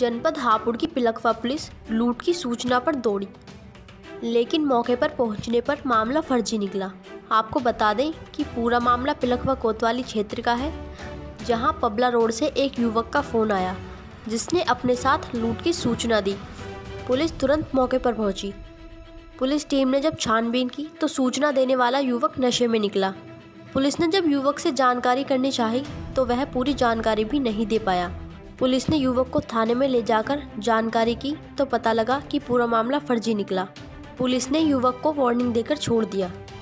जनपद हापुड़ की पिलखवा पुलिस लूट की सूचना पर दौड़ी, लेकिन मौके पर पहुंचने पर मामला फर्जी निकला। आपको बता दें कि पूरा मामला पिलखवा कोतवाली क्षेत्र का है, जहां पबला रोड से एक युवक का फ़ोन आया जिसने अपने साथ लूट की सूचना दी। पुलिस तुरंत मौके पर पहुंची। पुलिस टीम ने जब छानबीन की तो सूचना देने वाला युवक नशे में निकला। पुलिस ने जब युवक से जानकारी करनी चाही तो वह पूरी जानकारी भी नहीं दे पाया। पुलिस ने युवक को थाने में ले जाकर जानकारी की तो पता लगा कि पूरा मामला फर्जी निकला। पुलिस ने युवक को वार्निंग देकर छोड़ दिया।